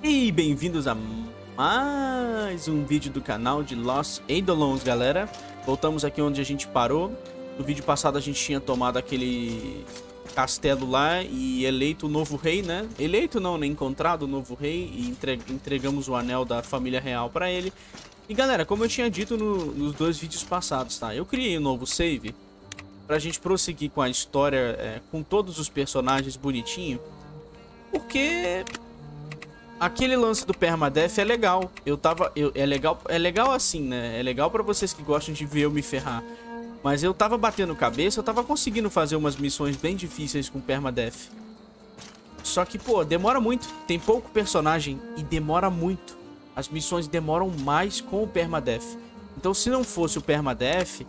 E bem-vindos a mais um vídeo do canal de Los Eidolons, galera. Voltamos aqui onde a gente parou. No vídeo passado a gente tinha tomado aquele castelo lá e eleito o novo rei, né? Eleito não, né? Encontrado o novo rei e entregamos o anel da família real pra ele. E galera, como eu tinha dito nos dois vídeos passados, tá? Eu criei um novo save pra gente prosseguir com a história, com todos os personagens bonitinho. Porque aquele lance do permadeath é legal. É legal assim, né? É legal pra vocês que gostam de ver eu me ferrar. Mas eu tava batendo cabeça, eu tava conseguindo fazer umas missões bem difíceis com permadeath. Só que, pô, demora muito. Tem pouco personagem e demora muito. As missões demoram mais com o permadeath. Então, se não fosse o permadeath,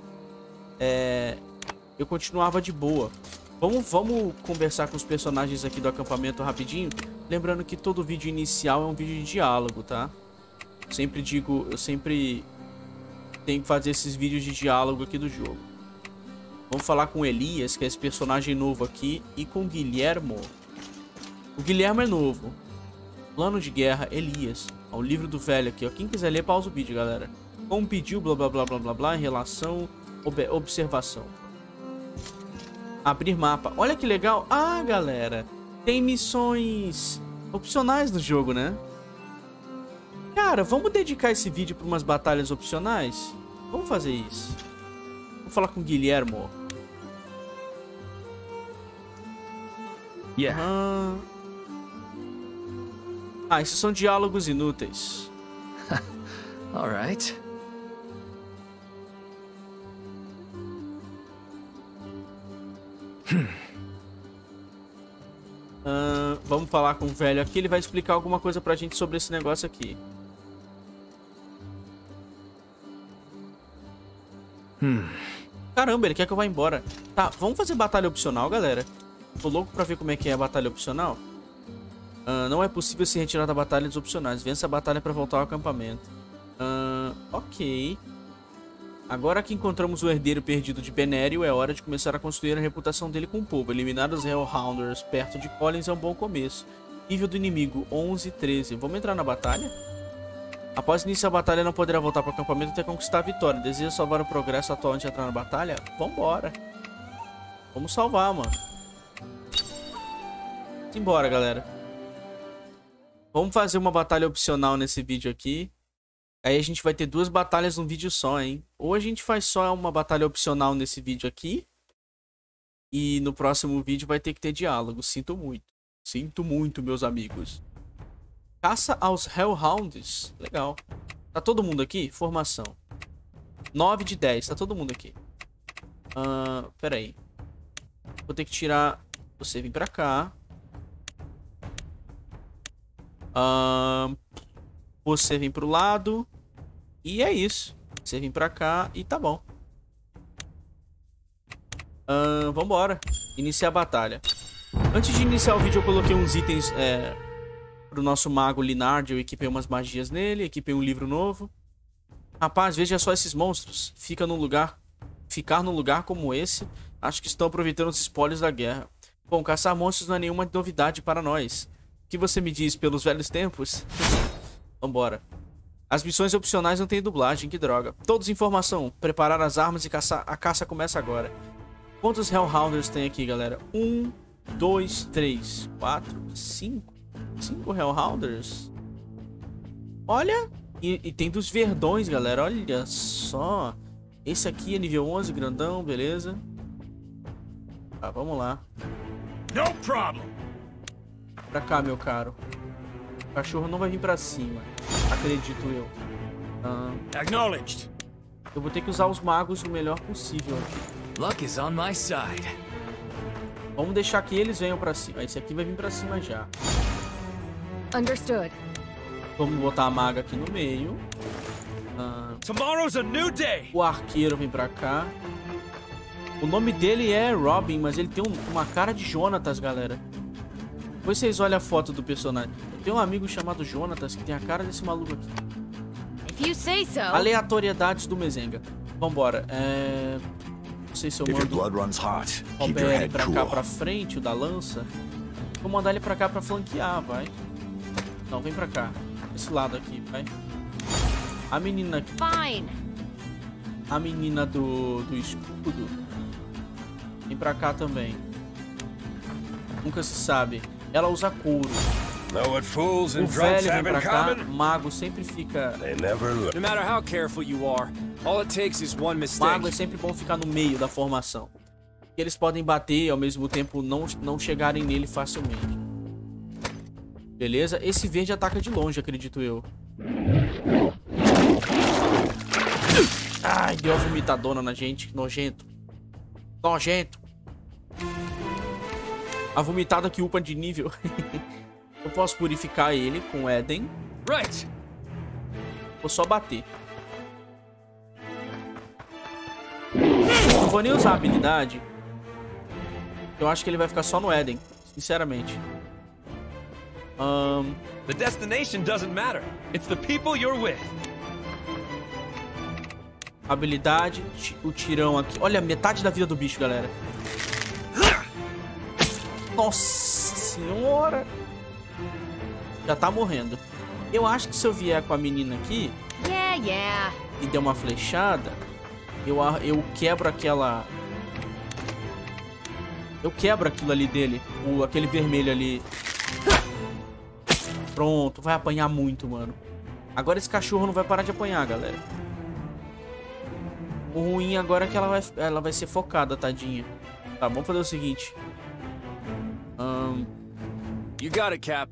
eu continuava de boa. Vamos conversar com os personagens aqui do acampamento rapidinho. Lembrando que todo vídeo inicial é um vídeo de diálogo, tá? Eu sempre tenho que fazer esses vídeos de diálogo aqui do jogo. Vamos falar com Elias, que é esse personagem novo aqui, e com Guilhermo. O Guilhermo é novo. Plano de guerra, Elias. Ó, o livro do velho aqui, ó. Quem quiser ler, pausa o vídeo, galera. Como pediu, blá blá blá blá blá blá, em relação, observação. Abrir mapa. Olha que legal. Ah, galera, tem missões opcionais no jogo, né? Cara, vamos dedicar esse vídeo para umas batalhas opcionais? Vamos fazer isso. Vou falar com o Guilhermo. Yeah. Ah, esses são diálogos inúteis. All right. Vamos falar com o velho aqui. Ele vai explicar alguma coisa pra gente sobre esse negócio aqui. Caramba, ele quer que eu vá embora. Tá, vamos fazer batalha opcional, galera. Tô louco pra ver como é que é a batalha opcional. Não é possível se retirar da batalha dos opcionais. Vença a batalha pra voltar ao acampamento. Ok. Agora que encontramos o herdeiro perdido de Benério, é hora de começar a construir a reputação dele com o povo. Eliminar os Hellhounders perto de Collins é um bom começo. Nível do inimigo 11 e 13. Vamos entrar na batalha? Após iniciar a batalha, não poderá voltar para o acampamento até conquistar a vitória. Deseja salvar o progresso atual antes de entrar na batalha? Vambora. Vamos salvar, mano. Simbora, galera. Vamos fazer uma batalha opcional nesse vídeo aqui. Aí a gente vai ter duas batalhas num vídeo só, hein? Ou a gente faz só uma batalha opcional nesse vídeo aqui. E no próximo vídeo vai ter que ter diálogo. Sinto muito. Sinto muito, meus amigos. Caça aos Hellhounds. Legal. Tá todo mundo aqui? Formação. 9 de 10. Tá todo mundo aqui. Pera aí. Vou ter que tirar... Você vir pra cá. Você vem pro lado. E é isso. Você vem pra cá e tá bom. Vambora. Iniciar a batalha. Antes de iniciar o vídeo eu coloquei uns itens pro nosso mago Linard. Eu equipei umas magias nele. Equipei um livro novo. Rapaz, veja só esses monstros. Ficar num lugar como esse. Acho que estão aproveitando os espólios da guerra. Bom, caçar monstros não é nenhuma novidade para nós. O que você me diz pelos velhos tempos? Vambora. As missões opcionais não tem dublagem, que droga. Todos informação. Preparar as armas e caçar. A caça começa agora. Quantos Hellhounders tem aqui, galera? 1, 2, 3, 4, 5. 5 Hellhounders. Olha. E tem dos verdões, galera. Olha só. Esse aqui é nível 11, grandão, beleza. Tá, vamos lá. No problem. Pra cá, meu caro. O cachorro não vai vir pra cima. Acredito eu. Acknowledged. Eu vou ter que usar os magos o melhor possível. Luck is on my side. Vamos deixar que eles venham pra cima. Esse aqui vai vir pra cima já. Understood. Vamos botar a maga aqui no meio. Tomorrow's a new day. O arqueiro vem pra cá. O nome dele é Robin, mas ele tem uma cara de Jonatas, galera. Depois vocês olham a foto do personagem. Eu tenho um amigo chamado Jonatas que tem a cara desse maluco aqui. If you say so. Aleatoriedades do Mezenga. Vambora. Não sei se eu mando o Robert pra cá pra frente, o da lança. Vou mandar ele pra cá pra flanquear, vai. Não, vem pra cá. Esse lado aqui, vai. A menina aqui. Fine. A menina do escudo. Vem pra cá também. Nunca se sabe. Ela usa couro. O velho vem pra cá. Mago sempre fica... No matter how careful you are, all it takes is one mistake. Mago é sempre bom ficar no meio da formação. E eles podem bater e ao mesmo tempo não chegarem nele facilmente. Beleza? Esse verde ataca de longe, acredito eu. Ai, deu uma vomitadona na gente. Nojento. Nojento. A vomitada que upa de nível. Eu posso purificar ele com Eden. Right. Vou só bater. Não vou nem usar a habilidade. Eu acho que ele vai ficar só no Eden, sinceramente. The destination doesn't matter. It's the people you're with. Habilidade, o tirão aqui. Olha, metade da vida do bicho, galera. Nossa senhora. Já tá morrendo. Eu acho que se eu vier com a menina aqui e der uma flechada, eu quebro aquela... Eu quebro aquilo ali dele. Aquele vermelho ali. Pronto, vai apanhar muito, mano. Agora esse cachorro não vai parar de apanhar, galera. O ruim agora é que ela vai ser focada, tadinha. Tá, vamos fazer o seguinte. You got it, Cap.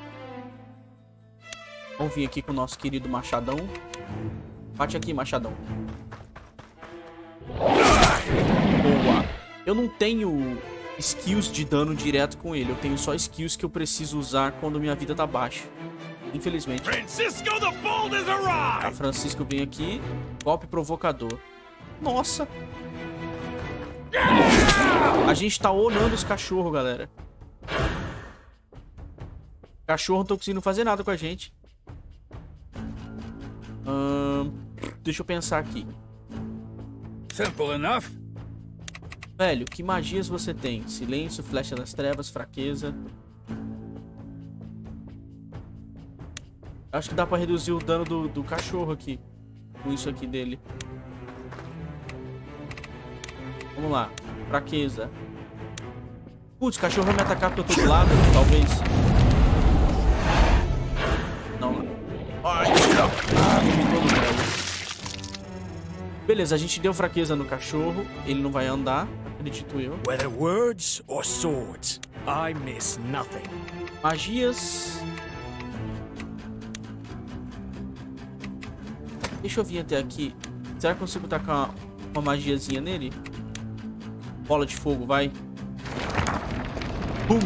Vamos vir aqui com o nosso querido machadão. Bate aqui, machadão. Boa. Eu não tenho skills de dano direto com ele. Eu tenho só skills que eu preciso usar quando minha vida tá baixa. Infelizmente. Francisco the Bold has arrived. A Francisco vem aqui. Golpe provocador. Nossa. A gente tá onando os cachorros, galera. Cachorro não tô conseguindo fazer nada com a gente. Deixa eu pensar aqui. Simple enough. Velho, que magias você tem? Silêncio, flecha das trevas, fraqueza. Acho que dá pra reduzir o dano do cachorro aqui. Com isso aqui dele. Vamos lá. Fraqueza. Putz, o cachorro vai me atacar porque eu tô de lado, talvez. Não. Ai, vomitou no velho. Beleza, a gente deu fraqueza no cachorro. Ele não vai andar, acredito eu. Whether words or swords, I miss nothing. Magias. Deixa eu vir até aqui. Será que eu consigo tacar uma magiazinha nele? Bola de fogo, vai. Bum!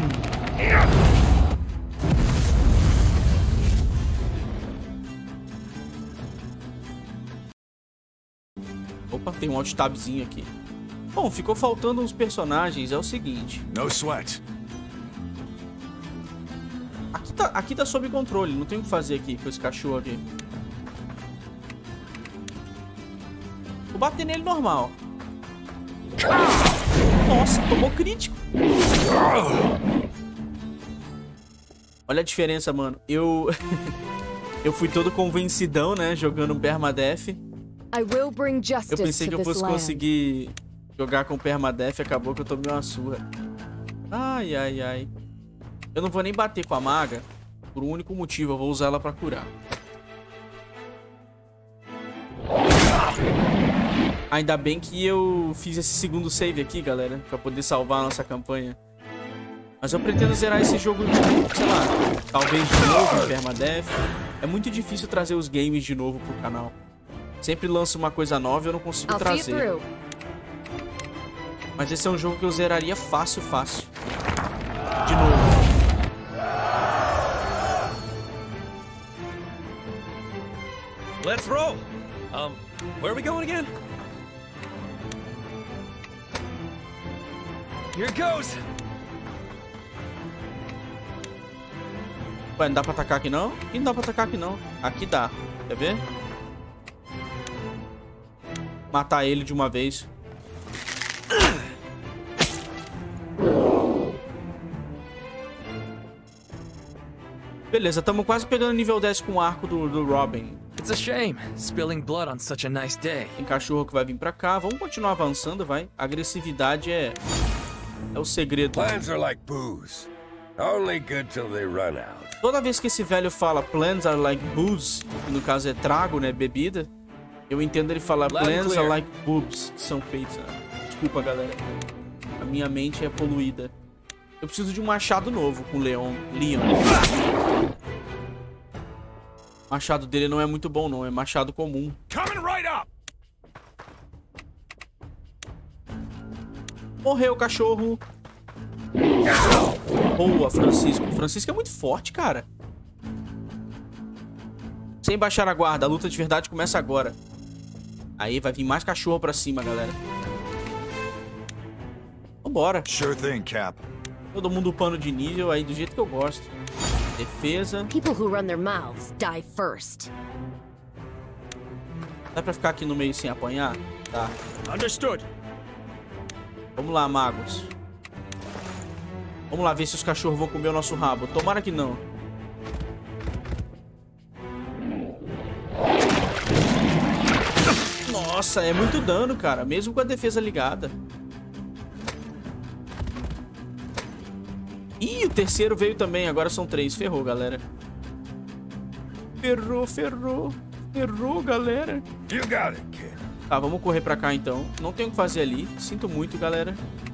Opa, tem um alt tabzinho aqui. Bom, ficou faltando uns personagens. É o seguinte. No sweat. Aqui tá sob controle. Não tem o que fazer aqui com esse cachorro aqui. Vou bater nele normal. Nossa, tomou crítico. Olha a diferença, mano. Eu fui todo convencidão, né? Jogando permadeath. Eu pensei que eu fosse conseguir jogar com permadeath. Acabou que eu tomei uma surra. Ai, ai, ai. Eu não vou nem bater com a maga. Por um único motivo. Eu vou usar ela pra curar. Ainda bem que eu fiz esse segundo save aqui, galera, pra poder salvar a nossa campanha. Mas eu pretendo zerar esse jogo, sei lá, talvez de novo em permadeath. É muito difícil trazer os games de novo pro canal. Sempre lanço uma coisa nova e eu não consigo trazer. Mas esse é um jogo que eu zeraria fácil, fácil. De novo. Let's roll. Where are we going again? Here goes. Ué, não dá pra atacar aqui não? Aqui não dá pra atacar aqui não. Aqui dá. Quer ver? Matar ele de uma vez. Beleza, estamos quase pegando nível 10 com o arco do Robin. It's a shame, spilling blood on such a nice day. Tem cachorro que vai vir pra cá. Vamos continuar avançando, vai. Agressividade é o segredo. Plans are like booze. Only good till they run out. Toda vez que esse velho fala plans are like booze, que no caso é trago, né, bebida, eu entendo ele falar plans are like boobs, que são peitos. Desculpa, galera. A minha mente é poluída. Eu preciso de um machado novo com o Leon. O machado dele não é muito bom, não. É machado comum. Coming right up. Morreu o cachorro. Boa, Francisco. Francisco é muito forte, cara. Sem baixar a guarda. A luta de verdade começa agora. Aí vai vir mais cachorro pra cima, galera. Vambora. Sure thing, Cap. Todo mundo upando de nível aí do jeito que eu gosto. Defesa. People who run their mouths die first. Dá pra ficar aqui no meio sem apanhar? Tá. Understood. Vamos lá, magos. Vamos lá ver se os cachorros vão comer o nosso rabo. Tomara que não. Nossa, é muito dano, cara. Mesmo com a defesa ligada. Ih, o terceiro veio também. Agora são 3. Ferrou, galera. Ferrou, ferrou. Ferrou, galera. You got it, kid. Tá, vamos correr pra cá, então. Não tem o que fazer ali. Sinto muito, galera.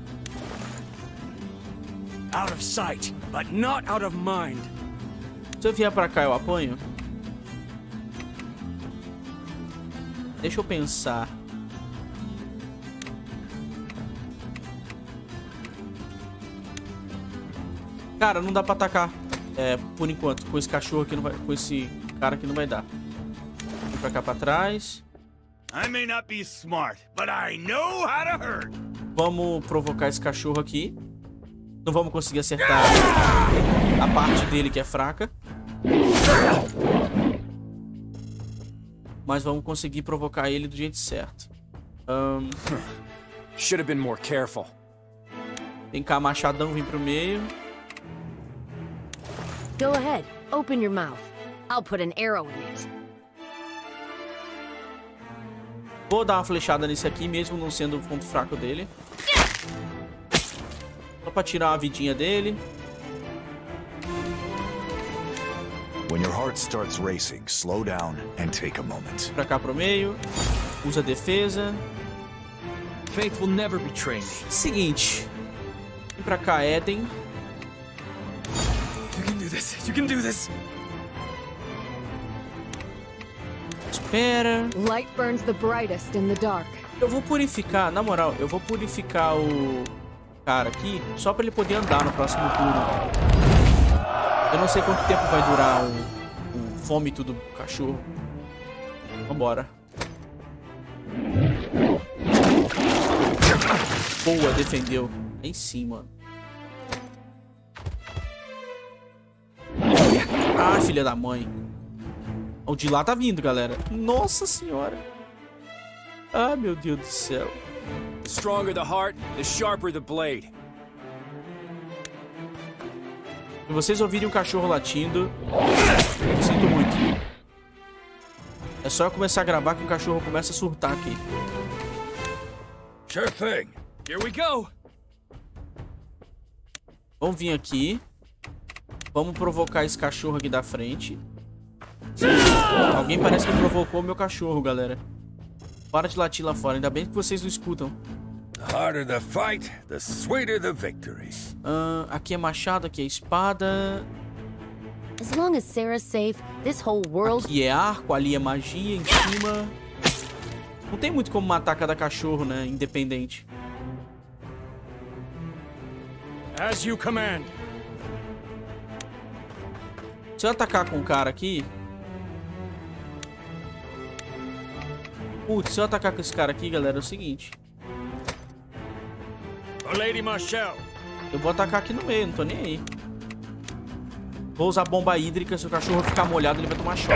Out of sight, but not out of mind. Se eu vier pra cá, eu apanho? Deixa eu pensar. Cara, não dá pra atacar. Por enquanto. Com esse cachorro aqui não vai... Com esse cara aqui não vai dar. Vou pra cá pra trás. I may not be smart, but I know how to hurt. Vamos provocar esse cachorro aqui. Não vamos conseguir acertar a parte dele que é fraca. Mas vamos conseguir provocar ele do jeito certo. Should have been more careful. Vem cá, machadão, vem pro meio. Go ahead. Open your mouth. I'll put an arrow in it. Vou dar uma flechada nesse aqui, mesmo não sendo o ponto fraco dele. Só pra tirar uma vidinha dele. When your heart starts racing, slow down and take a moment. Pra cá pro meio. Usa a defesa. Faith will never betray me. Seguinte. Vem pra cá, Eden. You can do this. You can do this. Espera. Light burns the brightest in the dark. Eu vou purificar, na moral, eu vou purificar o cara aqui só pra ele poder andar no próximo turno. Eu não sei quanto tempo vai durar o vômito do cachorro. Vambora. Boa, defendeu. Aí sim, mano. Ah, filha da mãe. O de lá tá vindo, galera. Nossa senhora. Ah, meu Deus do céu. The stronger the heart, the sharper the blade. Se vocês ouvirem um cachorro latindo, eu sinto muito. É só eu começar a gravar que o cachorro começa a surtar aqui. Sure thing. Here we go. Vamos vir aqui. Vamos provocar esse cachorro aqui da frente. Alguém parece que provocou o meu cachorro, galera. Para de latir lá fora. Ainda bem que vocês não escutam. The harder the fight, the sweeter the victory. Aqui é machado, aqui é espada. As long as Sarah's safe, this whole world... Aqui é arco, ali é magia em cima. Não tem muito como matar cada cachorro, né? Independente. As you command. Se eu atacar com o cara aqui... Putz, se eu atacar com esse cara aqui, galera, é o seguinte. Oh, Lady Marshall. Eu vou atacar aqui no meio, não tô nem aí. Vou usar bomba hídrica, se o cachorro ficar molhado, ele vai tomar choque.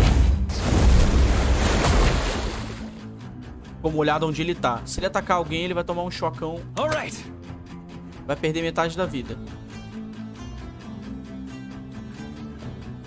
Ficou molhado onde ele tá. Se ele atacar alguém, ele vai tomar um chocão. All right. Vai perder metade da vida.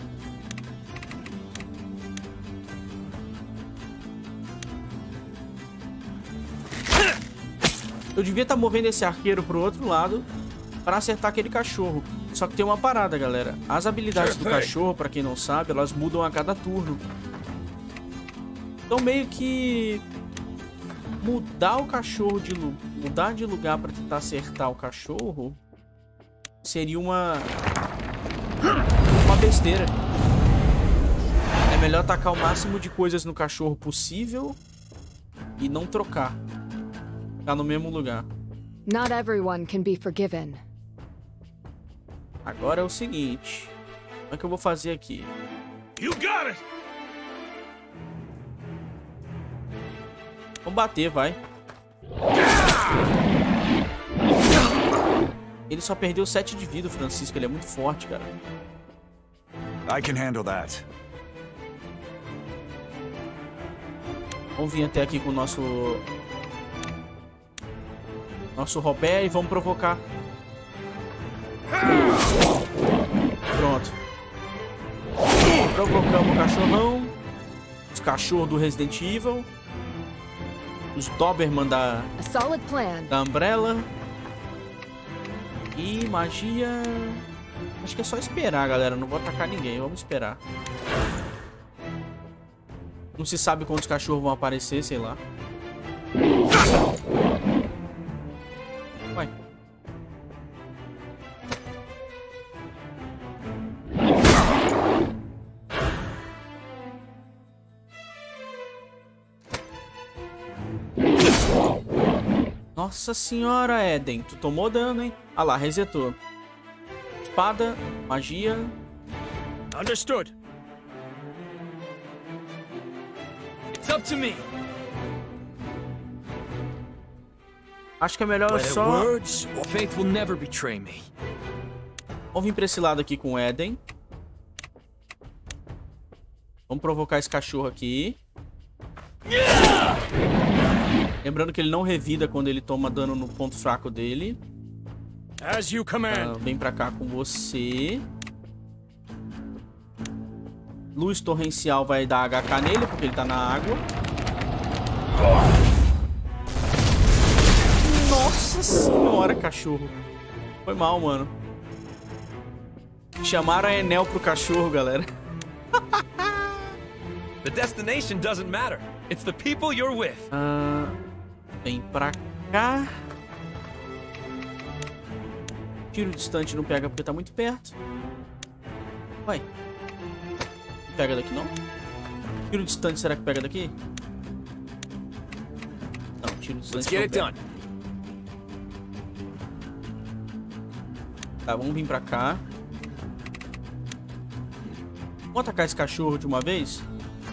Eu devia estar movendo esse arqueiro pro outro lado para acertar aquele cachorro. Só que tem uma parada, galera. As habilidades do cachorro, para quem não sabe, elas mudam a cada turno. Então meio que mudar o cachorro mudar de lugar para tentar acertar o cachorro seria uma besteira. É melhor atacar o máximo de coisas no cachorro possível e não trocar. Ficar no mesmo lugar. Not everyone can be forgiven. Agora é o seguinte. Como é que eu vou fazer aqui? You got it! Vamos bater, vai. Ele só perdeu 7 de vida, o Francisco. Ele é muito forte, cara. I can handle that. Vamos vir até aqui com o nosso Robé e vamos provocar. Pronto. Provocamos o cachorrão. Os cachorros do Resident Evil. Os Doberman da Umbrella. E magia... Acho que é só esperar, galera. Não vou atacar ninguém. Vamos esperar. Não se sabe quantos cachorros vão aparecer, sei lá. Vai. Nossa senhora, Eden. Tu tomou dano, hein? Ah lá, resetou. Espada, magia. Understood. It's up to me. Acho que é melhor só... Faith will never betray me. Vamos vir pra esse lado aqui com o Eden. Vamos provocar esse cachorro aqui. Lembrando que ele não revida quando ele toma dano no ponto fraco dele. As you command. Vem pra cá com você. Luz torrencial vai dar HK nele, porque ele tá na água. Nossa senhora, cachorro. Foi mal, mano. Chamaram a Enel pro cachorro, galera. The destination doesn't matter. It's the people you're with. Vem pra cá. Tiro distante não pega porque tá muito perto. Vai. Não pega daqui, não? Tiro distante, será que pega daqui? Não, tiro distante não pega. Tá, vamos vir pra cá. Vamos atacar esse cachorro de uma vez?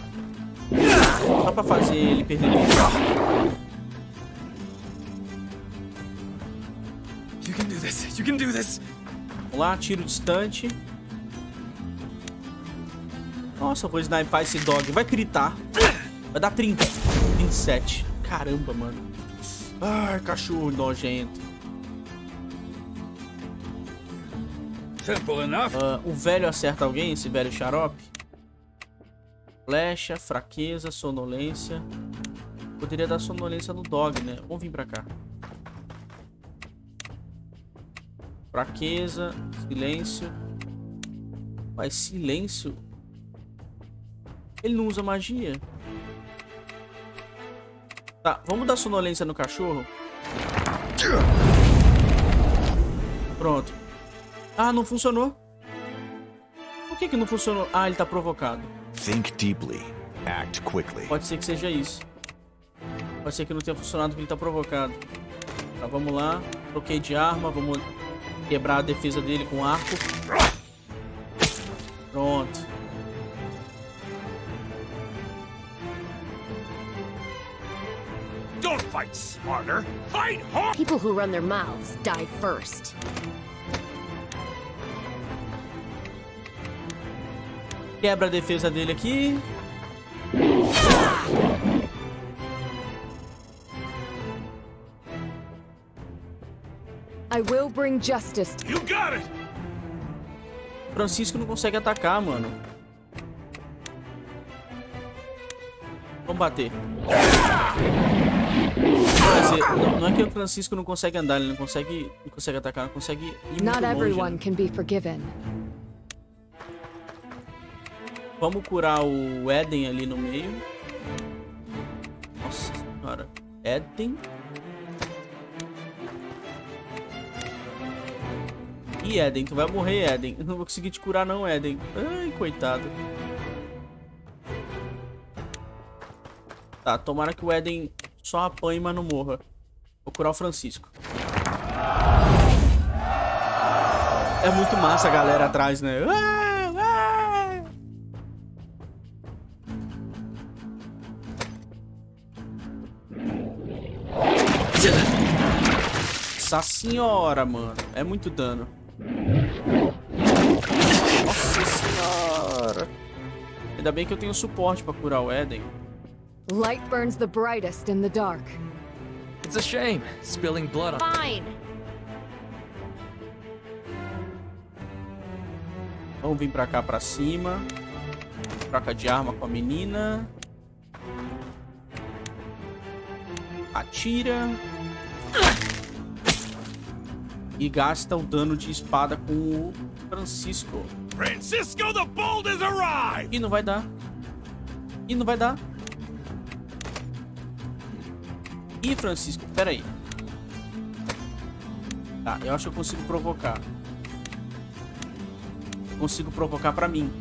Só pra fazer ele perder vida. You can do this. You can do this. Vamos lá, tiro distante. Nossa, eu vou snipar esse dog. Vai gritar. Vai dar 30. 27. Caramba, mano. Ai, cachorro nojento. Simple enough. O velho acerta alguém, esse velho xarope? Flecha, fraqueza, sonolência. Poderia dar sonolência no dog, né? Vamos vir pra cá. Fraqueza, silêncio. Mas silêncio? Ele não usa magia. Tá, vamos dar sonolência no cachorro. Pronto. Ah, não funcionou. Por que não funcionou? Ah, ele tá provocado. Think deeply. Act quickly. Pode ser que seja isso. Pode ser que não tenha funcionado porque ele tá provocado. Tá, vamos lá. Troquei de arma. Vamos quebrar a defesa dele com arco. Pronto. Don't fight smarter. Fight hard. People who run their mouths die first. Quebra a defesa dele aqui. I will bring justice. You got it. Francisco não consegue atacar, mano. Vamos bater. Quer dizer, não é que o Francisco não consegue andar, ele não consegue atacar, não consegue ir muito Not longe, everyone né? can be forgiven. Vamos curar o Eden ali no meio. Nossa senhora. Eden. E Eden, tu vai morrer, Eden. Eu não vou conseguir te curar não, Eden. Ai, coitado. Tá, tomara que o Eden só apanhe, mas não morra. Vou curar o Francisco. É muito massa a galera atrás, né? Nossa senhora, mano. É muito dano. Nossa senhora. Ainda bem que eu tenho suporte pra curar o Eden. Light burns the brightest in the dark. It's a shame, spilling blood on... Fine. Vamos vir pra cá, pra cima. Troca de arma com a menina. Atira. E gasta o dano de espada com o Francisco. Francisco the Bold has arrived! E não vai dar. E não vai dar. Ih, Francisco, pera aí. Tá, eu acho que eu consigo provocar. Eu consigo provocar pra mim.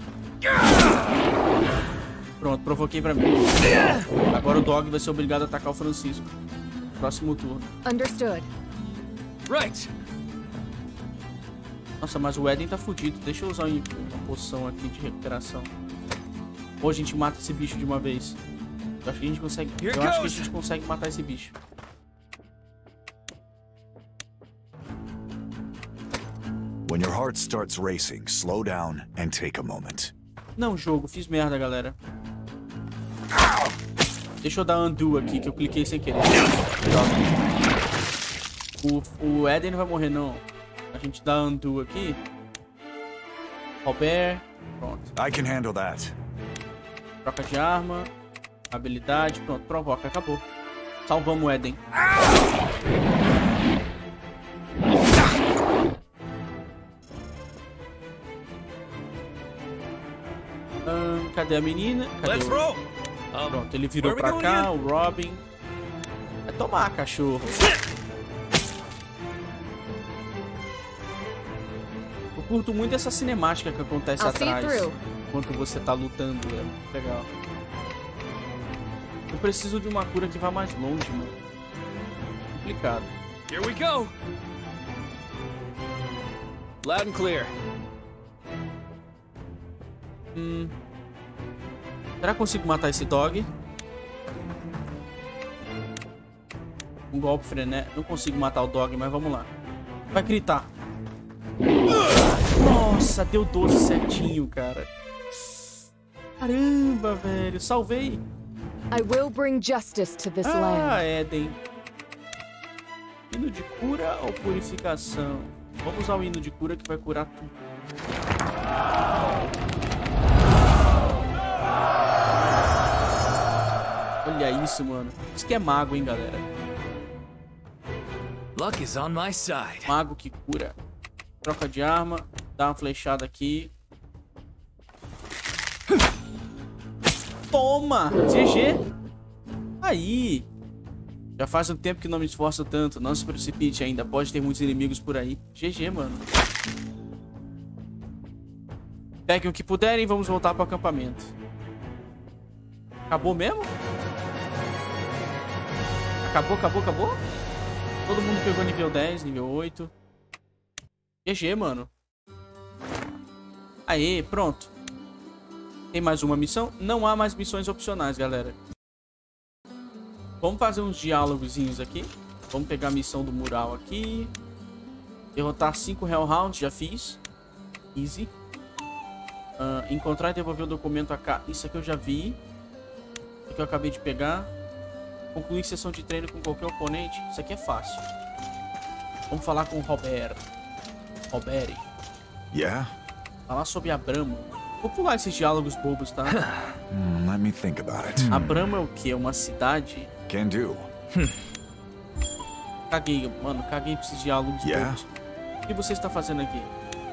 Pronto, provoquei pra mim. Agora o Dog vai ser obrigado a atacar o Francisco. Próximo turno. Understood. Right. Nossa, mas o Eden tá fudido. Deixa eu usar uma poção aqui de recuperação. Ou a gente mata esse bicho de uma vez. Eu acho que a gente consegue. Eu acho que a gente consegue matar esse bicho. When your heart starts racing, slow down and take a moment. Não, jogo. Fiz merda, galera. Deixa eu dar undo aqui, que eu cliquei sem querer. O Eden não vai morrer, não. A gente dá undo aqui. Robert. Pronto. I can handle that. Troca de arma. Habilidade. Pronto, provoca. Acabou. Salvamos o Eden. Cadê a menina? Cadê Let's o... roll. Pronto, ele virou where are pra we cá, going o Robin. Vai tomar, cachorro. Eu curto muito essa cinemática que acontece I'll see you atrás. through. Enquanto você tá lutando, é muito legal. Eu preciso de uma cura que vá mais longe, mano. Complicado. Here we go. Loud and clear. Será que consigo matar esse Dog? Um golpe frenético. Não consigo matar o Dog, mas vamos lá. Vai gritar. Nossa, deu 12 certinho, cara. Caramba, velho. Salvei. I will bring justice to this land. Eden. Hino de cura ou purificação? Vamos usar o hino de cura que vai curar tudo. Olha isso, mano. Isso que é mago, hein, galera. Luck is on my side. Mago que cura. Troca de arma. Dá uma flechada aqui. Toma! GG! Aí! Já faz um tempo que não me esforço tanto. Não se precipite ainda. Pode ter muitos inimigos por aí. GG, mano. Peguem o que puderem e vamos voltar pro acampamento. Acabou mesmo? Acabou? Todo mundo pegou nível 10, nível 8. GG, mano. Aê, pronto. Tem mais uma missão? Não há mais missões opcionais, galera. Vamos fazer uns diálogozinhos aqui. Vamos pegar a missão do mural aqui. Derrotar 5 Hellhounds, já fiz. Easy. Encontrar e devolver o documento a cá. Isso aqui eu já vi. Isso aqui eu acabei de pegar. Concluir sessão de treino com qualquer oponente. Isso aqui é fácil. Vamos falar com o Robert. Robert. Yeah? Falar sobre Abramo. Vou pular esses diálogos bobos, tá? Let me think about it. Abramo é o quê? Uma cidade? Can do. Caguei, mano. Caguei pra esses diálogos todos. O que você está fazendo aqui?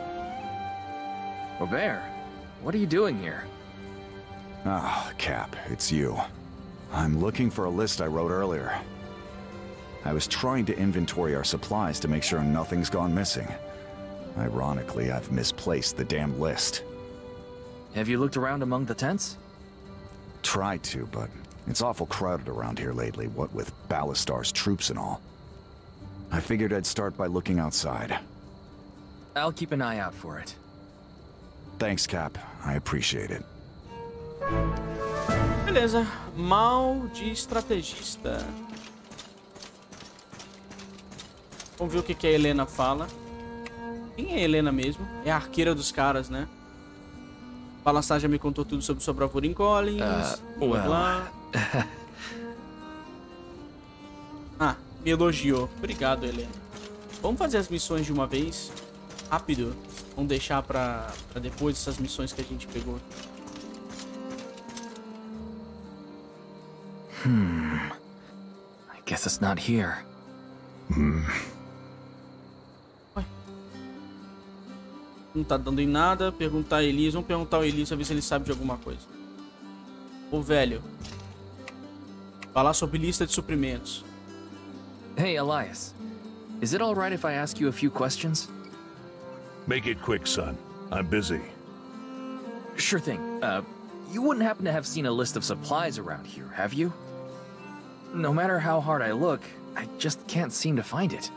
Robert, what are you doing here? Ah, Cap, it's you. I'm looking for a list I wrote earlier. I was trying to inventory our supplies to make sure nothing's gone missing. Ironically, I've misplaced the damn list. Have you looked around among the tents? Tried to, but it's awful crowded around here lately, what with Ballastar's troops and all. I figured I'd start by looking outside. I'll keep an eye out for it. Thanks, Cap. I appreciate it. Beleza. Mal de estrategista. Vamos ver o que a Helena fala. Quem é a Helena mesmo? É a arqueira dos caras, né? Ballastar já me contou tudo sobre sua bravura em Collins. Blá. Ah, me elogiou. Obrigado, Helena. Vamos fazer as missões de uma vez. Rápido. Vamos deixar pra depois essas missões que a gente pegou. I guess it's not here. Ué. Não tá dando em nada. Perguntar a Elise. Vamos perguntar ao Elise, ver se ele sabe de alguma coisa. Ô, velho. Falar sobre lista de suprimentos. Hey, Elias. Is it alright if I ask you a few questions? Make it quick, son. I'm busy. Sure thing. You wouldn't happen to have seen a list of supplies around here, have you? No matter how hard I look, I just can't seem to find it.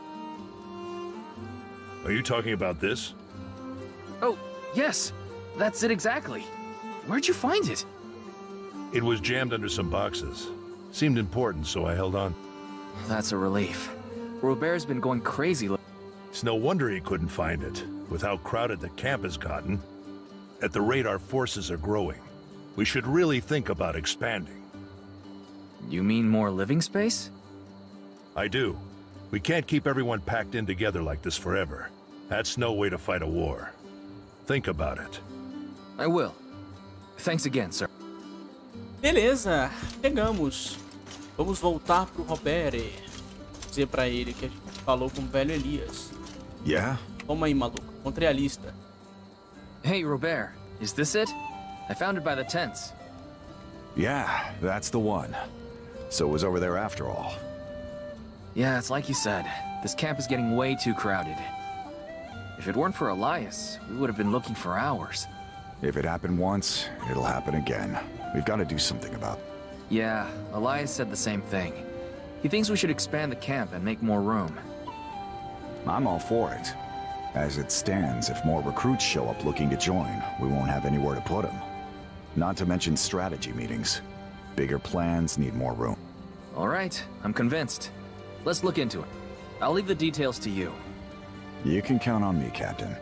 Are you talking about this? Oh, yes. That's it exactly. Where'd you find it? It was jammed under some boxes. Seemed important, so I held on. That's a relief. Robert's been going crazy. It's no wonder he couldn't find it, with how crowded the camp has gotten. At the rate our forces are growing, we should really think about expanding. You mean more living space? I do. We can't keep everyone packed in together like this forever. That's no way to fight a war. Think about it. I will. Thanks again, sir. Beleza, pegamos. Vamos voltar pro Robert. Dizer pra ele que a gente falou com o velho Elias. Yeah? Toma aí, maluco. Encontrei a lista. Hey, Robert. Is this it? I found it by the tents. Yeah, that's the one. So it was over there after all. Yeah, it's like you said. This camp is getting way too crowded. If it weren't for Elias, we would have been looking for hours. If it happened once, it'll happen again. We've got to do something about it. Yeah, Elias said the same thing. He thinks we should expand the camp and make more room. I'm all for it. As it stands, if more recruits show up looking to join, we won't have anywhere to put them. Not to mention strategy meetings. Bigger plans need more room. All right, I'm convinced. Let's look into it. I'll leave the details to you. You can count on me, Captain.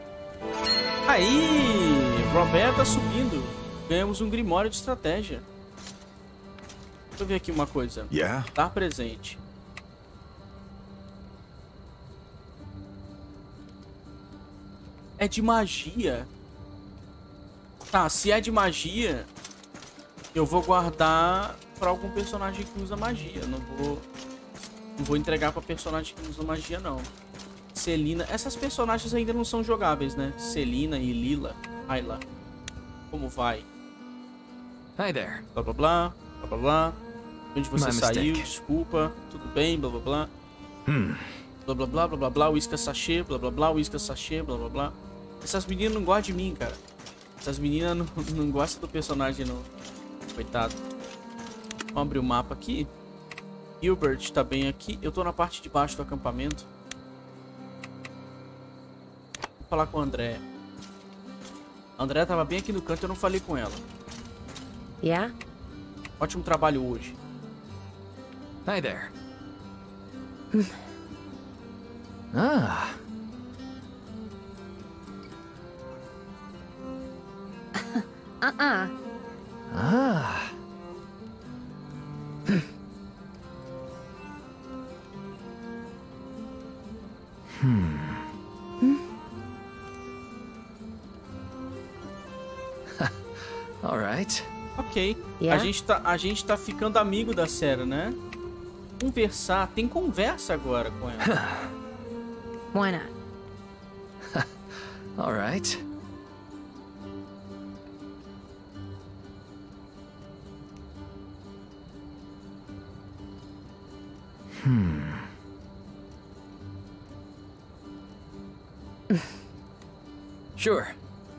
Aí, Robert tá subindo. Ganhamos um Grimório de estratégia. Deixa eu ver aqui uma coisa. Yeah? Tá presente. É de magia. Tá, se é de magia, eu vou guardar pra algum personagem que usa magia. Não vou entregar pra personagem que usa magia, não. Celina. Essas personagens ainda não são jogáveis, né? Celina e Lila. Ayla. Como vai? Hi there. Blá, blá, blá. Blá, blá, blá. Onde você My saiu? mistake. Desculpa. Tudo bem? Blá, blá, blá. Blá, blá, blá, blá, blá, blá. Uísca sachê. Blá, blá, blá. Uísca sachê. Blá, blá, blá. Essas meninas não gostam de mim, cara. Essas meninas não gostam do personagem, não. Coitado. Vamos abrir o mapa aqui. Gilbert tá bem aqui. Eu tô na parte de baixo do acampamento. Vou falar com a André. A André tava bem aqui no canto, eu não falei com ela. Yeah? Ótimo trabalho hoje. Hi there. Ah. Ah. Ok. Yeah? A gente tá ficando amigo da Sarah, né? conversar. Tem conversa agora com ela. Why not? All right. Sure.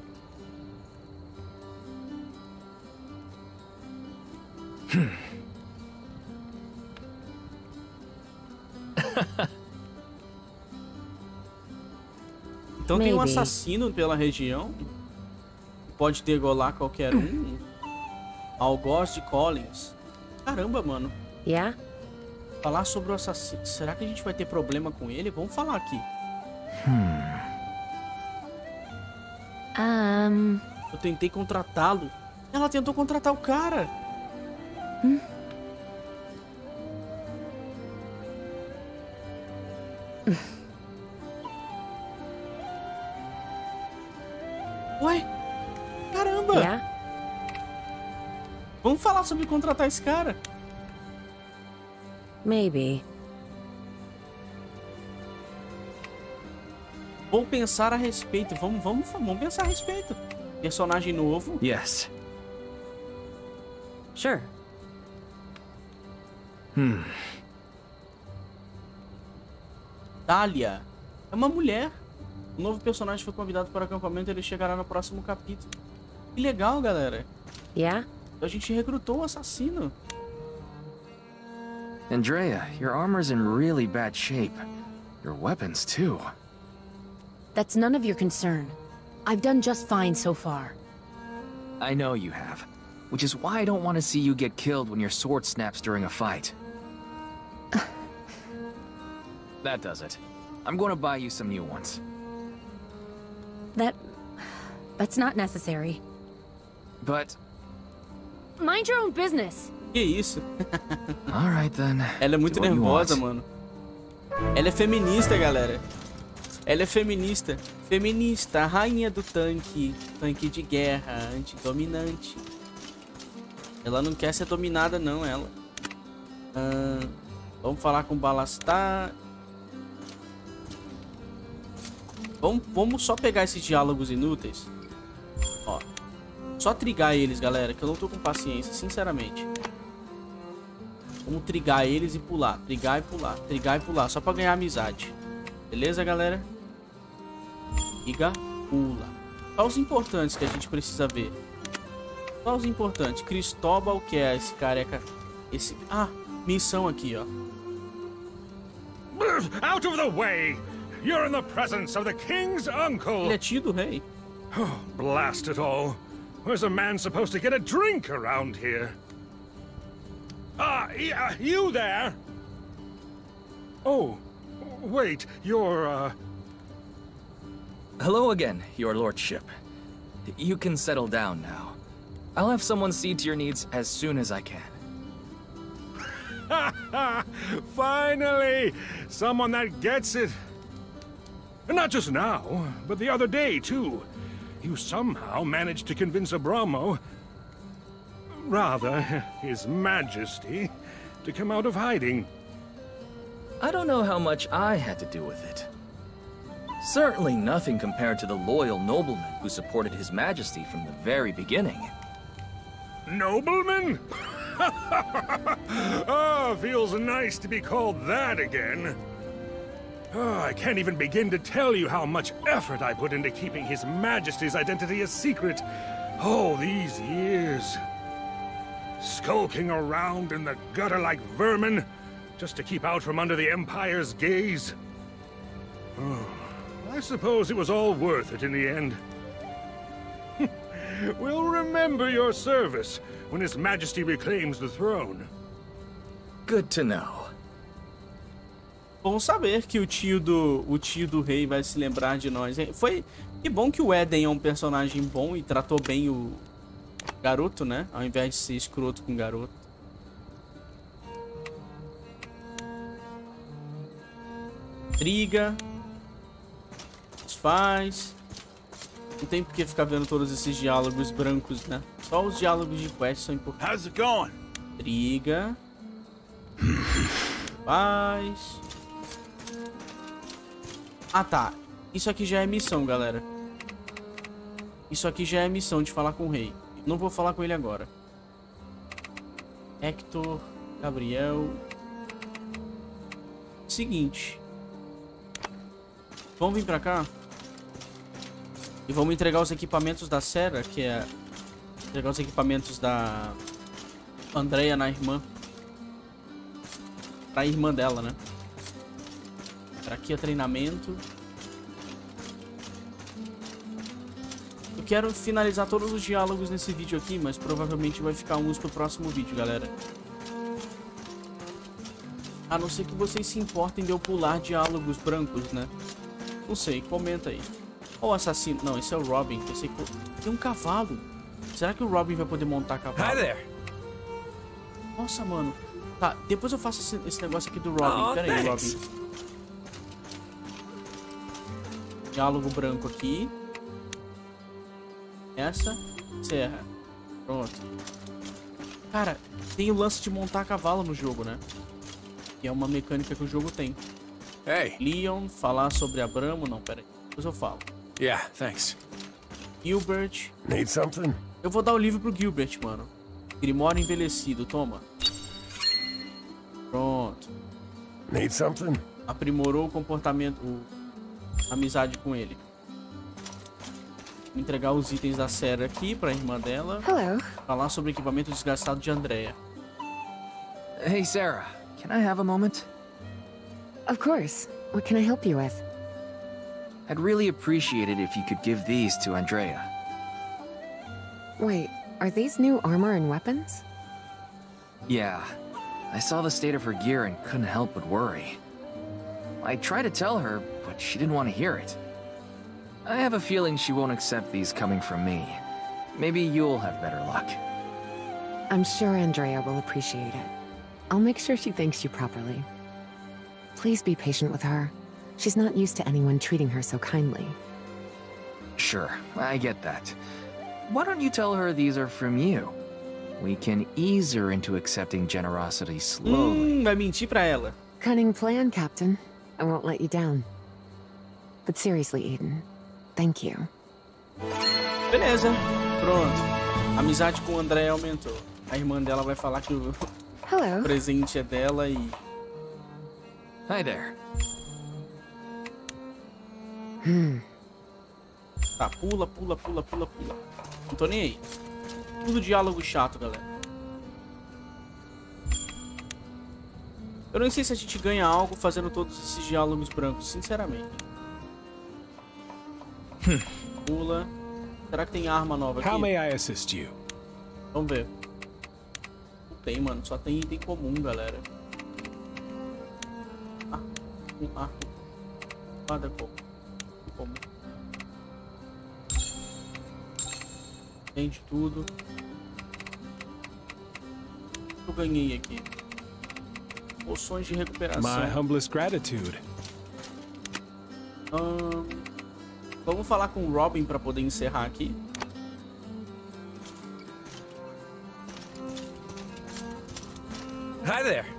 Então tem um Maybe. assassino pela região. Pode degolar qualquer um. Algoz Collins. Caramba, mano. Yeah? Falar sobre o assassino. Será que a gente vai ter problema com ele? Vamos falar aqui. Eu tentei contratá-lo. Ela tentou contratar o cara. Ué? Caramba! Yeah? Vamos falar sobre contratar esse cara. Maybe. Vou pensar a respeito. Vamos pensar a respeito. Personagem novo. Yes. Sure. Dahlia. É uma mulher. O novo personagem foi convidado para o acampamento e ele chegará no próximo capítulo. Que legal, galera. Yeah? A gente recrutou o assassino. Andrea, your armor's in really bad shape. Your weapons, too. That's none of your concern. I've done just fine so far. I know you have. Which is why I don't want to see you get killed when your sword snaps during a fight. That does it. I'm going to buy you some new ones. That's not necessary. But... Mind your own business. Que isso? All right, then. Ela é muito Do what you nervosa, want. mano. Ela é feminista, galera. Ela é feminista. Feminista, a rainha do tanque. Tanque de guerra, antidominante. Ela não quer ser dominada, não, ela. Vamos falar com o Balastar. Vamos só pegar esses diálogos inúteis. Ó. Só trigar eles, galera, que eu não tô com paciência, sinceramente. Vamos trigar eles e pular. Trigar e pular. Trigar e pular. Só pra ganhar amizade. Beleza, galera? Triga, pula. Só os importantes que a gente precisa ver. Só os importantes. Cristóbal, que é esse careca. Esse... Ah, missão aqui, ó. Out of the way! You're in the presence of the king's uncle! Ele é tio do rei. Oh, blast it all. Where's a man supposed to get a drink around here? You there? Oh, wait, you're, Hello again, your lordship. You can settle down now. I'll have someone see to your needs as soon as I can. Finally! Someone that gets it. Not just now, but the other day, too. You somehow managed to convince Abramo, rather, His Majesty, to come out of hiding. I don't know how much I had to do with it. Certainly nothing compared to the loyal nobleman who supported His Majesty from the very beginning. Nobleman? Oh, feels nice to be called that again. Oh, I can't even begin to tell you how much effort I put into keeping His Majesty's identity a secret. Oh, these years. Skulking around in the gutter like vermin, just to keep out from under the Empire's gaze. Oh, I suppose it was all worth it in the end. We'll remember your service when His Majesty reclaims the throne. Good to know. Bom saber que o tio do rei vai se lembrar de nós. Que bom que o Eden é um personagem bom e tratou bem o garoto, né? Ao invés de ser escroto com o garoto. Briga. Desfaz. Não tem por que ficar vendo todos esses diálogos brancos, né? Só os diálogos de quest são importantes. How's it going? Briga. Paz. Ah, tá. Isso aqui já é missão, galera. Isso aqui já é missão de falar com o rei. Não vou falar com ele agora. Hector, Gabriel. Seguinte. Vamos vir pra cá. E vamos entregar os equipamentos da Sarah, que é... Entregar os equipamentos da Andrea na irmã. Pra irmã dela, né? Pra aqui é treinamento. Eu quero finalizar todos os diálogos nesse vídeo aqui, mas provavelmente vai ficar uns pro próximo vídeo, galera. A não ser que vocês se importem de eu pular diálogos brancos, né? Não sei, comenta aí. Ou assassino... Não, esse é o Robin. Pensei que... Tem um cavalo. Será que o Robin vai poder montar cavalo? Hi there. Nossa, mano. Tá, depois eu faço esse negócio aqui do Robin. Pera aí, Robin. Diálogo branco aqui. Essa. Serra. Pronto. Cara, tem o lance de montar cavalo no jogo, né? Que é uma mecânica que o jogo tem. Hey. Leon, falar sobre Abramo. Não, pera aí. Depois eu falo. Yeah, thanks. Gilbert. Need something? Eu vou dar o livro pro Gilbert, mano. Grimório envelhecido, toma. Pronto. Need something? Aprimorou o comportamento, a amizade com ele. Vou entregar os itens da Sarah aqui pra irmã dela. Hello. Falar sobre o equipamento desgastado de Andrea. Hey, Sarah. Can I have a moment? Of course. What can I help you with? I'd really appreciate it if you could give these to Andrea. Wait, are these new armor and weapons? Yeah. I saw the state of her gear and couldn't help but worry. I tried to tell her, but she didn't want to hear it. I have a feeling she won't accept these coming from me. Maybe you'll have better luck. I'm sure Andrea will appreciate it. I'll make sure she thanks you properly. Please be patient with her. She's not used to anyone treating her so kindly. Sure, I get that. Why don't you tell her these are from you? We can ease her into accepting generosity slowly. Vai mentir pra ela. Cunning plan, Captain. I won't let you down. But seriously, Aiden, thank you. Beleza. Pronto. A amizade com o André aumentou. A irmã dela vai falar que o Hello. presente é dela e... Hi there. Tá, pula, pula, pula, pula, pula. Não tô nem aí. Tudo diálogo chato, galera. Eu não sei se a gente ganha algo fazendo todos esses diálogos brancos, sinceramente. Pula. Será que tem arma nova aqui? How may I assist you? Vamos ver. Não tem, mano. Só tem item comum, galera. Ah, um arco. Espada comum. Tem de tudo. Eu ganhei aqui. Poções de recuperação. My humblest gratitude. Vamos falar com o Robin para poder encerrar aqui. Hi there.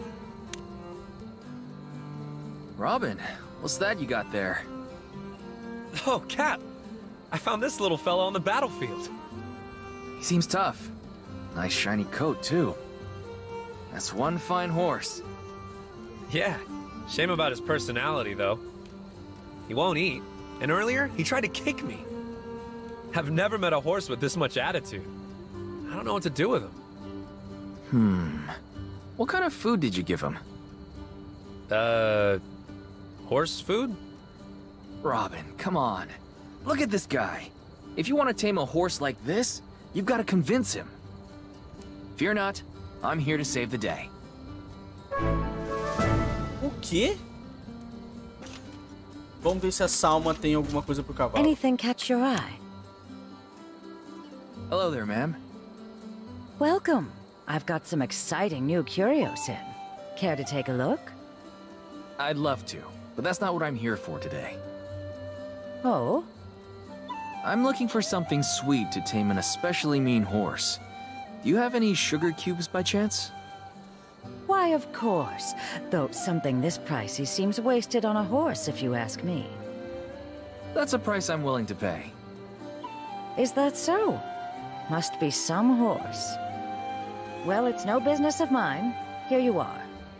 Robin, what's that you got there? Oh, Cap. I found this little fella on the battlefield. He seems tough. Nice shiny coat, too. That's one fine horse. Yeah. Shame about his personality, though. He won't eat. And earlier, he tried to kick me. I've never met a horse with this much attitude. I don't know what to do with him. What kind of food did you give him? Horse food? Robin, come on. Look at this guy. If you want to tame a horse like this, you've got to convince him. Fear not, I'm here to save the day. O quê? Vamos ver se a Salma tem alguma coisa pro cavalo. Anything catch your eye? Hello there, ma'am. Welcome. I've got some exciting new curios in. Care to take a look? I'd love to, but that's not what I'm here for today. Oh? I'm looking for something sweet to tame an especially mean horse. Do you have any sugar cubes by chance? Why Why, of course. Though something this pricey seems wasted on a horse, if you ask me. That's a price I'm willing to pay. Is that so? Must be some horse. Well, it's no business of mine. Here you are.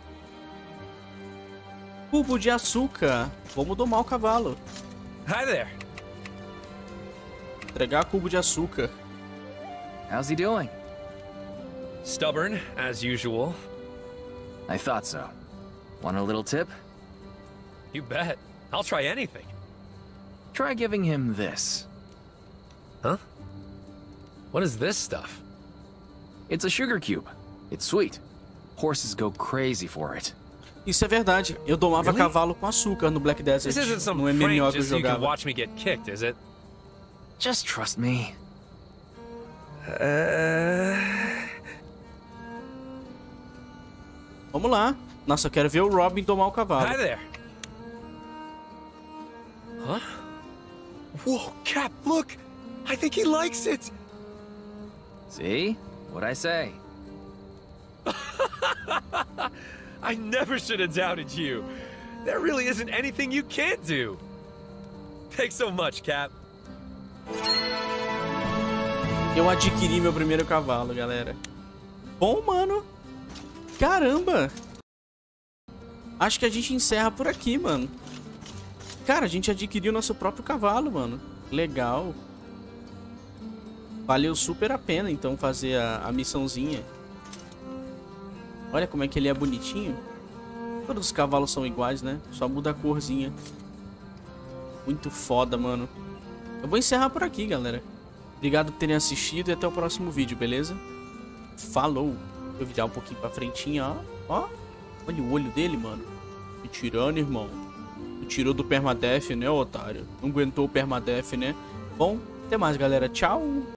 Cubo de açúcar. Vamos domar o cavalo. Hi there. Entregar cubo de açúcar. How's he doing? Stubborn, as usual. I thought so. Want a little tip? You bet. I'll try anything. Try giving him this. Huh? What is this stuff? It's a sugar cube. It's sweet. Horses go crazy for it. Isso é verdade. Eu domava Really? cavalo com açúcar no Black Desert. This isn't some No MMO prank que eu just so you can jogava. watch me get kicked, is it? Just trust me. Vamos lá. Nossa, eu quero ver o Robin domar o cavalo. Hi there. Huh? Whoa, Cap, look! I think he likes it! See? What'd I say? I never should have doubted you. There really isn't anything you can't do. Thanks so much, Cap. Eu adquiri meu primeiro cavalo, galera. Bom, mano. Caramba. Acho que a gente encerra por aqui, mano. Cara, a gente adquiriu nosso próprio cavalo, mano. Legal. Valeu super a pena, então, fazer a missãozinha. Olha como é que ele é bonitinho. Todos os cavalos são iguais, né? Só muda a corzinha. Muito foda, mano. Eu vou encerrar por aqui, galera. Obrigado por terem assistido e até o próximo vídeo, beleza? Falou! Eu virar um pouquinho pra frentinha, ó. Ó. Olha o olho dele, mano. Me tirando, irmão. Me tirou do permadeath, né, otário? Não aguentou o permadeath, né? Bom, até mais, galera. Tchau!